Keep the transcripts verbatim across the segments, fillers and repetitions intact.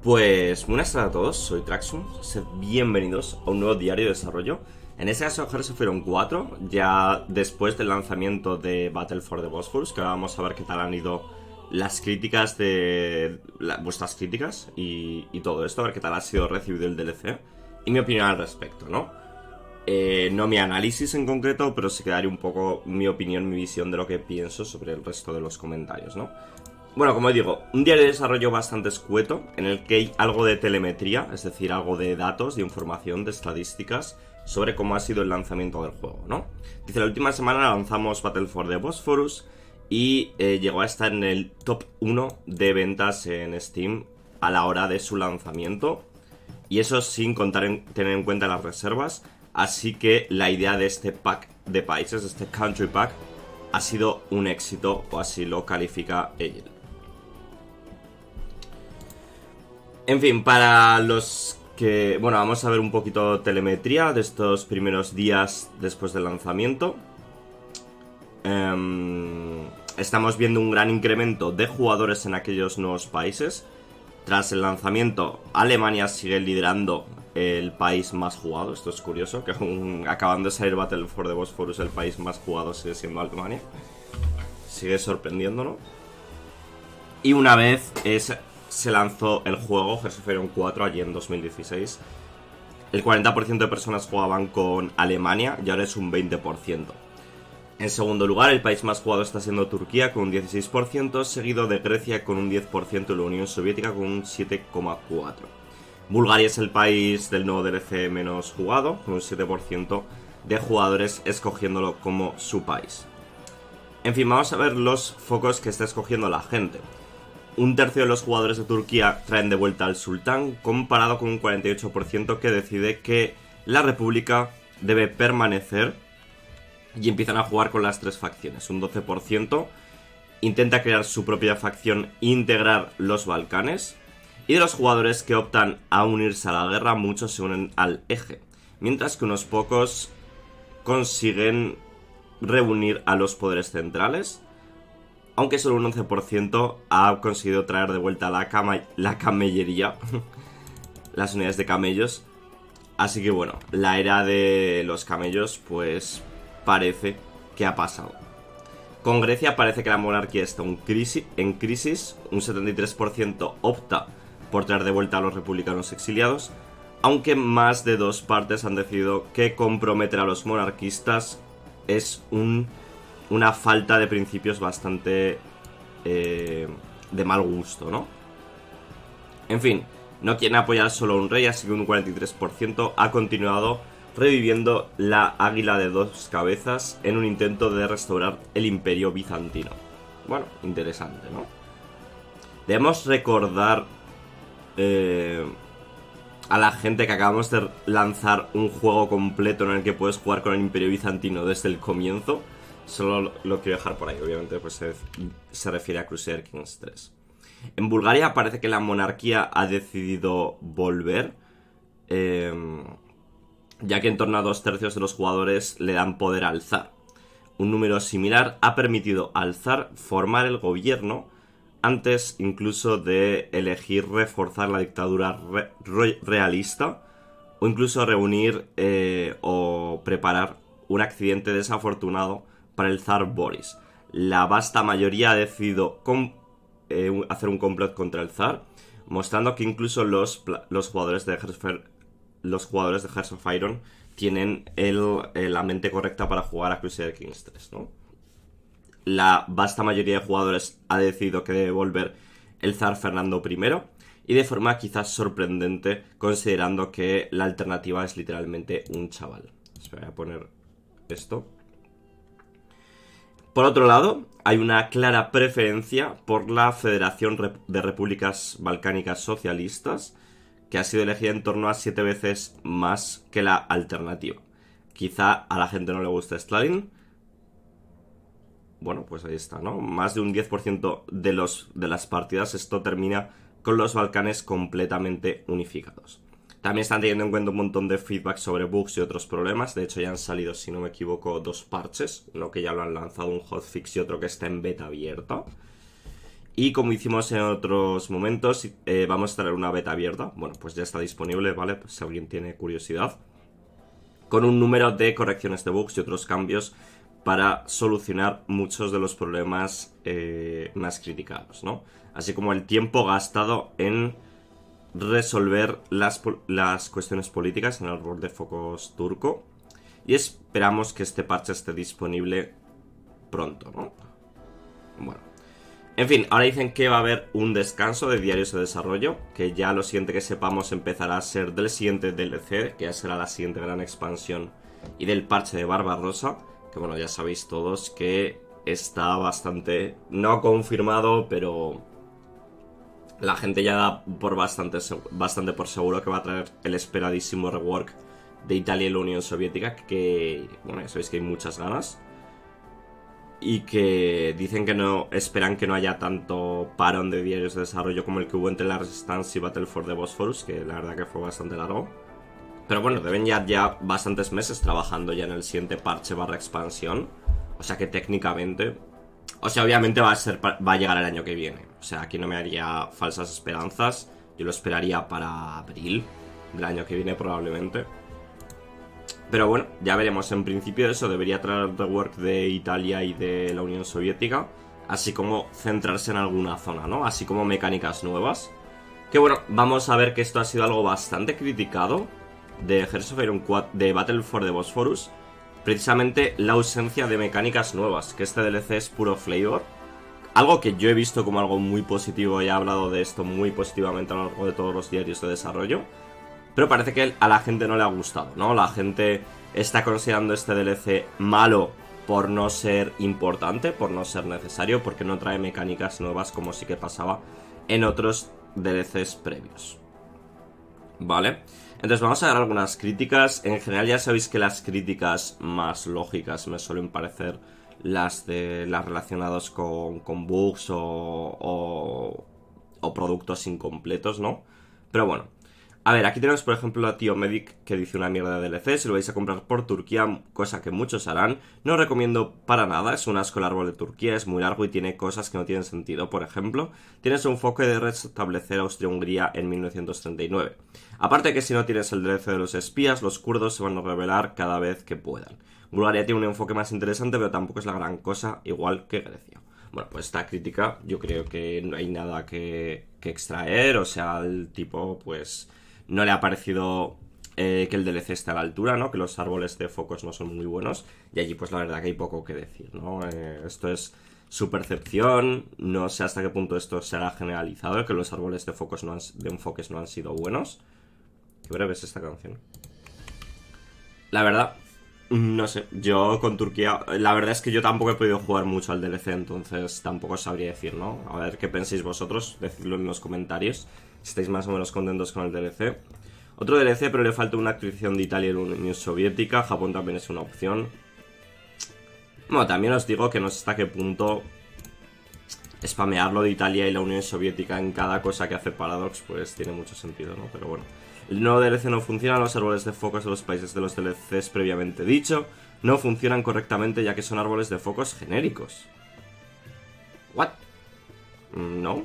Pues buenas tardes a todos, soy Traxxum, sed bienvenidos a un nuevo diario de desarrollo. En este caso Hearts of Iron cuatro, ya después del lanzamiento de Battle for the Bosphorus, que ahora vamos a ver qué tal han ido las críticas de... La, vuestras críticas y, y todo esto, a ver qué tal ha sido recibido el D L C y mi opinión al respecto, ¿no? Eh, no mi análisis en concreto, pero sí que daré un poco mi opinión, mi visión de lo que pienso sobre el resto de los comentarios, ¿no? Bueno, como digo, un diario de desarrollo bastante escueto, en el que hay algo de telemetría, es decir, algo de datos, de información, de estadísticas sobre cómo ha sido el lanzamiento del juego, ¿no? Dice, la última semana lanzamos Battle for the Bosphorus y eh, llegó a estar en el top uno de ventas en Steam a la hora de su lanzamiento, y eso sin contar en, tener en cuenta las reservas, así que la idea de este pack de países, este country pack, ha sido un éxito, o así lo califica ella. En fin, para los que... Bueno, vamos a ver un poquito de telemetría de estos primeros días después del lanzamiento. Um, estamos viendo un gran incremento de jugadores en aquellos nuevos países. Tras el lanzamiento, Alemania sigue liderando el país más jugado. Esto es curioso, que aún acabando de salir Battle for the Bosphorus, el país más jugado sigue siendo Alemania. Sigue sorprendiéndonos. Y una vez es... se lanzó el juego Hearts of Iron cuatro allí en dos mil dieciséis, el cuarenta por ciento de personas jugaban con Alemania y ahora es un veinte por ciento. En segundo lugar, el país más jugado está siendo Turquía con un dieciséis por ciento, seguido de Grecia con un diez por ciento y la Unión Soviética con un siete coma cuatro por ciento. Bulgaria es el país del nuevo D L C menos jugado, con un siete por ciento de jugadores escogiéndolo como su país. En fin, vamos a ver los focos que está escogiendo la gente. Un tercio de los jugadores de Turquía traen de vuelta al sultán, comparado con un cuarenta y ocho por ciento que decide que la república debe permanecer, y empiezan a jugar con las tres facciones. Un doce por ciento intenta crear su propia facción e integrar los Balcanes, y de los jugadores que optan a unirse a la guerra, muchos se unen al eje, mientras que unos pocos consiguen reunir a los poderes centrales, aunque solo un once por ciento ha conseguido traer de vuelta la, cama, la camellería, las unidades de camellos. Así que bueno, la era de los camellos pues parece que ha pasado. Con Grecia parece que la monarquía está en crisis, en crisis. Un setenta y tres por ciento opta por traer de vuelta a los republicanos exiliados, aunque más de dos partes han decidido que comprometer a los monarquistas es un... una falta de principios bastante eh, de mal gusto, ¿no? En fin, no quieren apoyar solo a un rey, así que un cuarenta y tres por ciento ha continuado reviviendo la águila de dos cabezas en un intento de restaurar el imperio bizantino. Bueno, interesante, ¿no? Debemos recordar eh, a la gente que acabamos de lanzar un juego completo en el que puedes jugar con el imperio bizantino desde el comienzo. Solo lo quiero dejar por ahí, obviamente pues se, se refiere a Crusader Kings tres. En Bulgaria parece que la monarquía ha decidido volver, eh, ya que en torno a dos tercios de los jugadores le dan poder al zar. Un número similar ha permitido al zar formar el gobierno antes incluso de elegir reforzar la dictadura re, re, realista, o incluso reunir eh, o preparar un accidente desafortunado para el zar Boris. La vasta mayoría ha decidido com eh, hacer un complot contra el zar, mostrando que incluso los, los jugadores de Hearts of, los jugadores de Hearts of Iron tienen el, eh, la mente correcta para jugar a Crusader Kings tres, ¿no? La vasta mayoría de jugadores ha decidido que debe volver el zar Fernando primero, y de forma quizás sorprendente, considerando que la alternativa es literalmente un chaval. Voy a poner esto. Por otro lado, hay una clara preferencia por la Federación de Repúblicas Balcánicas Socialistas, que ha sido elegida en torno a siete veces más que la alternativa. Quizá a la gente no le gusta Stalin. Bueno, pues ahí está, ¿no? Más de un diez por ciento de, los, de las partidas, esto termina con los Balcanes completamente unificados. También están teniendo en cuenta un montón de feedback sobre bugs y otros problemas. De hecho ya han salido, si no me equivoco, dos parches. Uno que ya lo han lanzado, un hotfix, y otro que está en beta abierta. Y como hicimos en otros momentos, eh, vamos a traer una beta abierta. Bueno, pues ya está disponible, ¿vale? Pues si alguien tiene curiosidad. Con un número de correcciones de bugs y otros cambios para solucionar muchos de los problemas eh, más criticados, ¿no? Así como el tiempo gastado en resolver las, las cuestiones políticas en el árbol de focos turco. Y esperamos que este parche esté disponible pronto, ¿no? Bueno. En fin, ahora dicen que va a haber un descanso de diarios de desarrollo, que ya lo siguiente que sepamos empezará a ser del siguiente D L C, que ya será la siguiente gran expansión, y del parche de Barbarossa, que bueno, ya sabéis todos que está bastante, no confirmado, pero la gente ya da por bastante, bastante por seguro que va a traer el esperadísimo rework de Italia y la Unión Soviética, que bueno, ya sabéis que hay muchas ganas. Y que dicen que no esperan que no haya tanto parón de diarios de desarrollo como el que hubo entre la Resistance y Battle for the Bosphorus, que la verdad que fue bastante largo. Pero bueno, deben ya, ya bastantes meses trabajando ya en el siguiente parche barra expansión. O sea que técnicamente... O sea, obviamente va a, ser, va a llegar el año que viene. O sea, aquí no me haría falsas esperanzas. Yo lo esperaría para abril del año que viene probablemente. Pero bueno, ya veremos. En principio eso debería traer el rework de Italia y de la Unión Soviética, así como centrarse en alguna zona, ¿no? Así como mecánicas nuevas. Que bueno, vamos a ver que esto ha sido algo bastante criticado de Hearts of Iron cuatro, de Battle for the Bosphorus. Precisamente la ausencia de mecánicas nuevas, que este D L C es puro flavor. Algo que yo he visto como algo muy positivo y he hablado de esto muy positivamente a lo largo de todos los diarios de desarrollo. Pero parece que a la gente no le ha gustado, ¿no? La gente está considerando este D L C malo por no ser importante, por no ser necesario, porque no trae mecánicas nuevas como sí que pasaba en otros D L Cs previos. ¿Vale? Entonces vamos a ver algunas críticas. En general ya sabéis que las críticas más lógicas me suelen parecer las de las relacionadas con, con bugs o, o, o productos incompletos, ¿no? Pero bueno. A ver, aquí tenemos por ejemplo a Tío Medic que dice una mierda de D L C. Si lo vais a comprar por Turquía, cosa que muchos harán, no recomiendo para nada. Es un asco el árbol de Turquía, es muy largo y tiene cosas que no tienen sentido. Por ejemplo, tienes un enfoque de restablecer Austria-Hungría en mil novecientos treinta y nueve. Aparte que si no tienes el D L C de los espías, los kurdos se van a rebelar cada vez que puedan. Bulgaria tiene un enfoque más interesante, pero tampoco es la gran cosa, igual que Grecia. Bueno, pues esta crítica yo creo que no hay nada que, que extraer. O sea, el tipo pues... no le ha parecido eh, que el D L C esté a la altura, ¿no? Que los árboles de focos no son muy buenos. Y allí pues la verdad que hay poco que decir, ¿no? Eh, esto es su percepción. No sé hasta qué punto esto será generalizado, que los árboles de focos no han, de enfoques no han sido buenos. Qué breve es esta canción. La verdad, no sé. Yo con Turquía... La verdad es que yo tampoco he podido jugar mucho al D L C, entonces tampoco sabría decir, ¿no? A ver qué pensáis vosotros. Decidlo en los comentarios. Si estáis más o menos contentos con el D L C. Otro D L C, pero le falta una actualización de Italia y la Unión Soviética. Japón también es una opción. Bueno, también os digo que no sé hasta qué punto spamearlo de Italia y la Unión Soviética en cada cosa que hace Paradox, pues tiene mucho sentido, ¿no? Pero bueno. El nuevo D L C no funciona, los árboles de focos de los países de los D L Cs previamente dicho no funcionan correctamente ya que son árboles de focos genéricos. ¿What? No.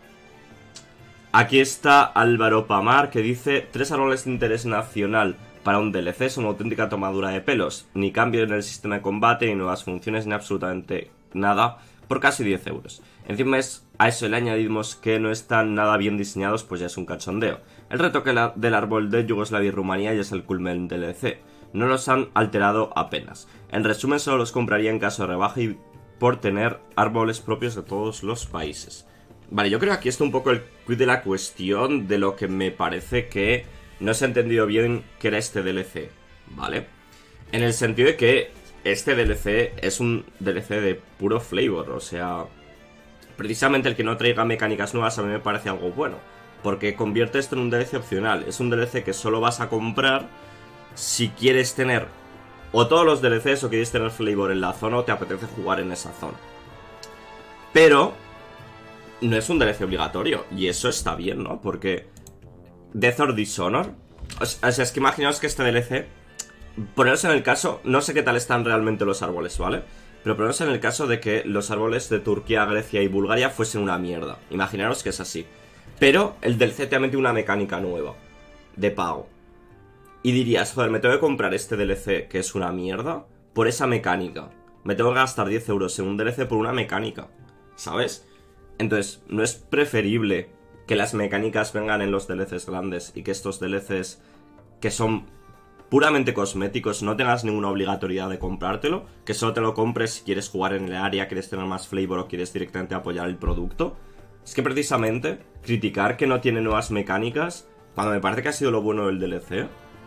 Aquí está Álvaro Pamar que dice: tres árboles de interés nacional para un D L C son una auténtica tomadura de pelos. Ni cambio en el sistema de combate, ni nuevas funciones, ni absolutamente nada por casi diez euros. Encima es, a eso le añadimos que no están nada bien diseñados, pues ya es un cachondeo. El retoque la, del árbol de Yugoslavia y Rumanía ya es el culmen del D L C. No los han alterado apenas. En resumen, solo los compraría en caso de rebaja y por tener árboles propios de todos los países. Vale, yo creo que aquí está un poco el quid de la cuestión de lo que me parece que no se ha entendido bien que era este D L C, ¿vale? En el sentido de que este D L C es un D L C de puro flavor, o sea... Precisamente el que no traiga mecánicas nuevas a mí me parece algo bueno, porque convierte esto en un D L C opcional. Es un D L C que solo vas a comprar si quieres tener o todos los D L Cs o quieres tener flavor en la zona o te apetece jugar en esa zona. Pero... no es un D L C obligatorio, y eso está bien, ¿no? Porque Death or Dishonor, o sea, es que imaginaos que este D L C, poneros en el caso, no sé qué tal están realmente los árboles, ¿vale? Pero ponemos en el caso de que los árboles de Turquía, Grecia y Bulgaria fuesen una mierda. Imaginaros que es así. Pero el D L C te ha metido una mecánica nueva de pago. Y dirías, joder, me tengo que comprar este D L C que es una mierda por esa mecánica. Me tengo que gastar diez euros en un D L C por una mecánica, ¿sabes? Entonces, ¿no es preferible que las mecánicas vengan en los D L Cs grandes y que estos D L Cs que son puramente cosméticos no tengas ninguna obligatoriedad de comprártelo? Que solo te lo compres si quieres jugar en el área, quieres tener más flavor o quieres directamente apoyar el producto. Es que precisamente criticar que no tiene nuevas mecánicas, cuando me parece que ha sido lo bueno del D L C,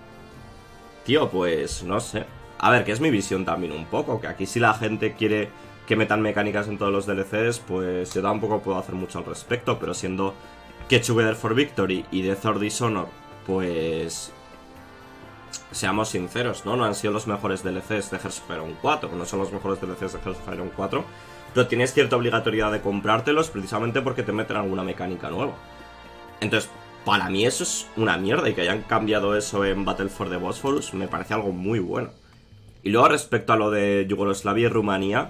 tío, pues no sé. A ver, que es mi visión también un poco, que aquí si la gente quiere que metan mecánicas en todos los D L Cs, pues yo tampoco puedo hacer mucho al respecto, pero siendo que Together for Victory y Death or Dishonor, pues seamos sinceros, ¿no? No han sido los mejores D L Cs de Hearts of Iron cuatro, no son los mejores D L Cs de Hearts of Iron cuatro, pero tienes cierta obligatoriedad de comprártelos precisamente porque te meten alguna mecánica nueva. Entonces, para mí eso es una mierda, y que hayan cambiado eso en Battle for the Bosphorus me parece algo muy bueno. Y luego respecto a lo de Yugoslavia y Rumanía,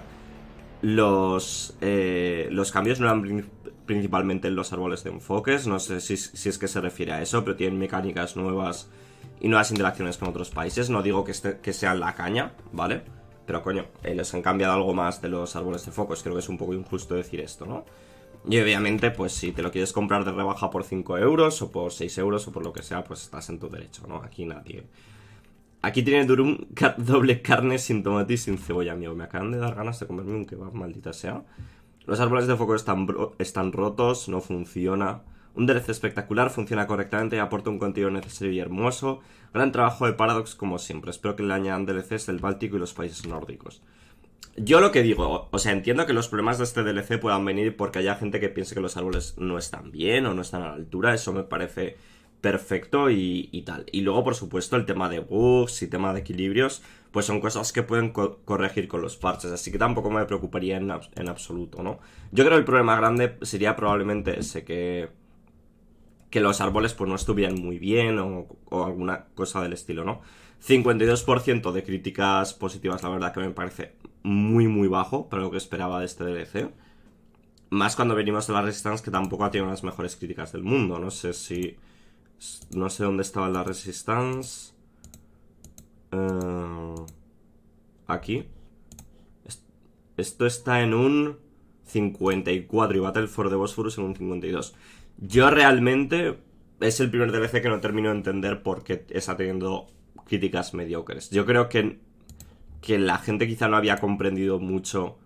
los, eh, los cambios no eran principalmente en los árboles de enfoques, no sé si, si es que se refiere a eso, pero tienen mecánicas nuevas y nuevas interacciones con otros países. No digo que, este, que sean la caña, ¿vale? Pero coño, eh, les han cambiado algo más de los árboles de focos. Creo que es un poco injusto decir esto, ¿no? Y obviamente, pues si te lo quieres comprar de rebaja por cinco euros o por seis euros o por lo que sea, pues estás en tu derecho, ¿no? Aquí nadie... Aquí tiene durum car doble carne sin tomate y sin cebolla, amigo. Me acaban de dar ganas de comerme un kebab, maldita sea. Los árboles de foco están, están rotos, no funciona. Un D L C espectacular, funciona correctamente y aporta un contenido necesario y hermoso. Gran trabajo de Paradox como siempre. Espero que le añadan D L Cs del Báltico y los países nórdicos. Yo lo que digo, o sea, entiendo que los problemas de este D L C puedan venir porque haya gente que piense que los árboles no están bien o no están a la altura. Eso me parece perfecto y, y tal. Y luego, por supuesto, el tema de bugs y tema de equilibrios, pues son cosas que pueden co corregir con los parches. Así que tampoco me preocuparía en, en absoluto, ¿no? Yo creo que el problema grande sería probablemente ese, que... que los árboles pues no estuvieran muy bien o, o alguna cosa del estilo, ¿no? cincuenta y dos por ciento de críticas positivas, la verdad que me parece muy muy bajo para lo que esperaba de este D L C. Más cuando venimos de la Resistance, que tampoco ha tenido las mejores críticas del mundo. No sé si... No sé dónde estaba la Resistance. Uh, aquí. Esto está en un cincuenta y cuatro y Battle for the Bosphorus en un cincuenta y dos. Yo realmente es el primer D L C que no termino de entender por qué está teniendo críticas mediocres. Yo creo que, que la gente quizá no había comprendido mucho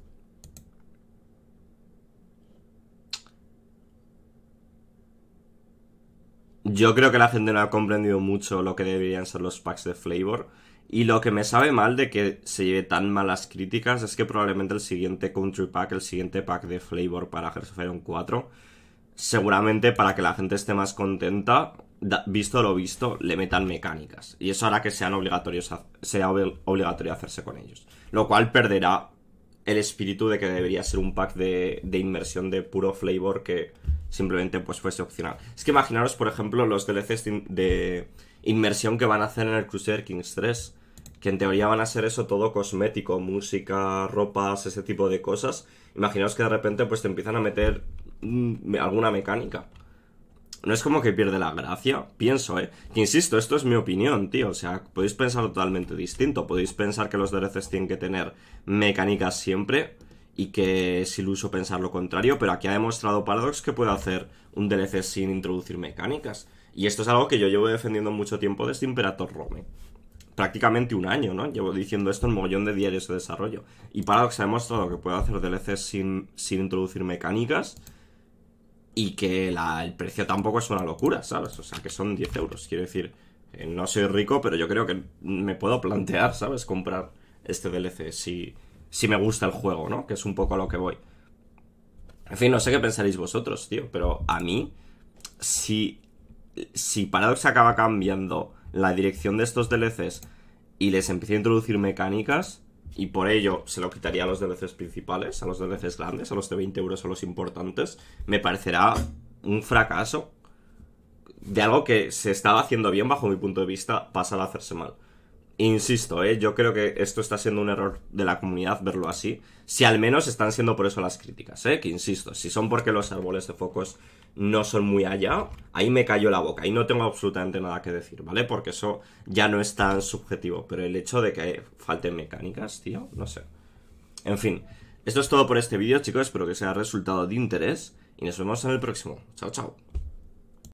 Yo creo que la gente no ha comprendido mucho lo que deberían ser los packs de flavor. Y lo que me sabe mal de que se lleve tan malas críticas es que probablemente el siguiente country pack, el siguiente pack de flavor para Hearts of Iron cuatro, seguramente para que la gente esté más contenta, visto lo visto, le metan mecánicas. Y eso hará que sean obligatorios a, sea obligatorio hacerse con ellos. Lo cual perderá el espíritu de que debería ser un pack de, de inmersión de puro flavor que simplemente pues fuese opcional. Es que imaginaros, por ejemplo, los D L Cs de, de inmersión que van a hacer en el Crusader Kings tres, que en teoría van a ser eso todo cosmético, música, ropas, ese tipo de cosas. Imaginaos que de repente pues te empiezan a meter mmm, alguna mecánica. No es como que pierde la gracia, pienso, ¿eh? Que insisto, esto es mi opinión, tío. O sea, podéis pensar totalmente distinto. Podéis pensar que los D L Cs tienen que tener mecánicas siempre y que es iluso pensar lo contrario, pero aquí ha demostrado Paradox que puede hacer un D L C sin introducir mecánicas. Y esto es algo que yo llevo defendiendo mucho tiempo desde Imperator Rome. Prácticamente un año, ¿no? Llevo diciendo esto en mogollón de diarios de desarrollo. Y Paradox ha demostrado que puede hacer D L Cs sin, sin introducir mecánicas. Y que la, el precio tampoco es una locura, ¿sabes? O sea, que son diez euros. Quiero decir, eh, no soy rico, pero yo creo que me puedo plantear, ¿sabes? Comprar este D L C si, si me gusta el juego, ¿no? Que es un poco a lo que voy. En fin, no sé qué pensaréis vosotros, tío. Pero a mí, si, si Paradox acaba cambiando la dirección de estos D L Cs y les empieza a introducir mecánicas, y por ello se lo quitaría a los D L Cs principales, a los D L Cs grandes, a los de veinte euros, a los importantes, me parecerá un fracaso de algo que se estaba haciendo bien bajo mi punto de vista, pasar a hacerse mal. Insisto, ¿eh? Yo creo que esto está siendo un error de la comunidad verlo así. Si al menos están siendo por eso las críticas, ¿eh? Que insisto, si son porque los árboles de focos no son muy allá, ahí me cayó la boca. Y no tengo absolutamente nada que decir, ¿vale? Porque eso ya no es tan subjetivo. Pero el hecho de que falten mecánicas, tío, no sé. En fin, esto es todo por este vídeo, chicos. Espero que os haya resultado de interés. Y nos vemos en el próximo. Chao, chao.